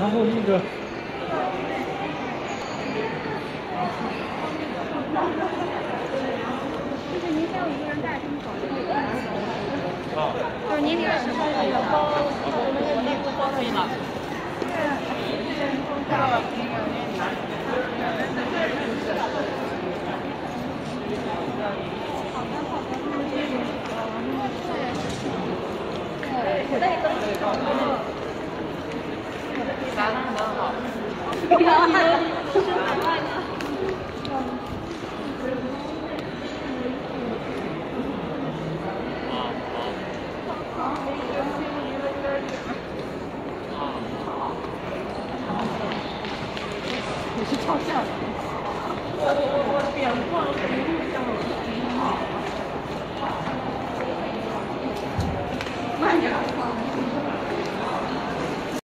然后那个。 就是您下午一个人带他们走这个就是年底的时候有包，我们的内部包可以吗？我带个。啥呢？很好。然后还有是海外的。你是超像。